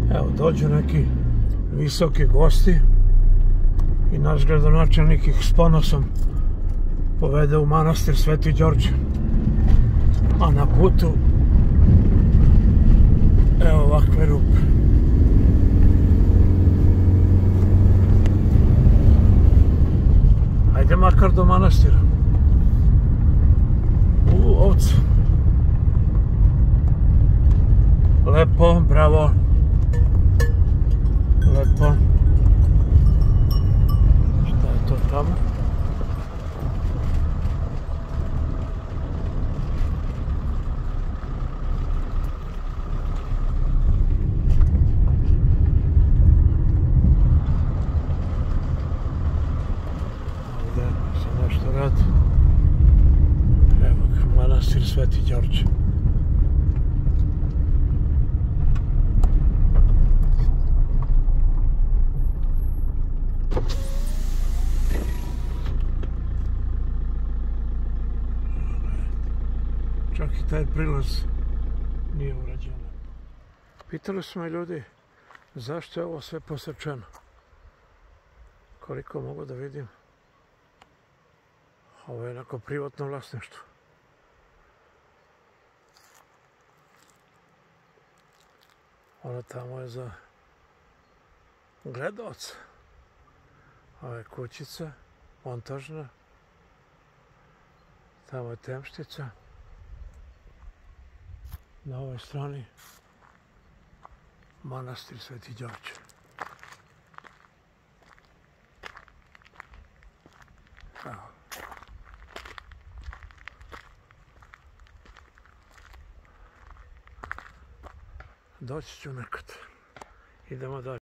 Evo, dođu neki visoki gosti i naš gradonačelnik ih s ponosom povede u manastir Sveti Đorđe. A na putu evo ovakve rupe. Ajde makar do manastira. Ovce. Lepo, bravo. Lepo. Šta je to tamo? Ovdje se nešto radi. Evo ga, manastir Sveti Đorđe. Čak i taj prilaz nije urađen. Pitali smo i ljudi zašto je ovo sve posečeno. Koliko mogu da vidim, ovo je neko privatno vlasništvo. Ono tamo je za gledaoca. Ovo je kućica, montažna. Tamo je temštica. Na ovoj strani manastir Sveti Đorđe. Evo. Doći ću nekad. Idemo dalje.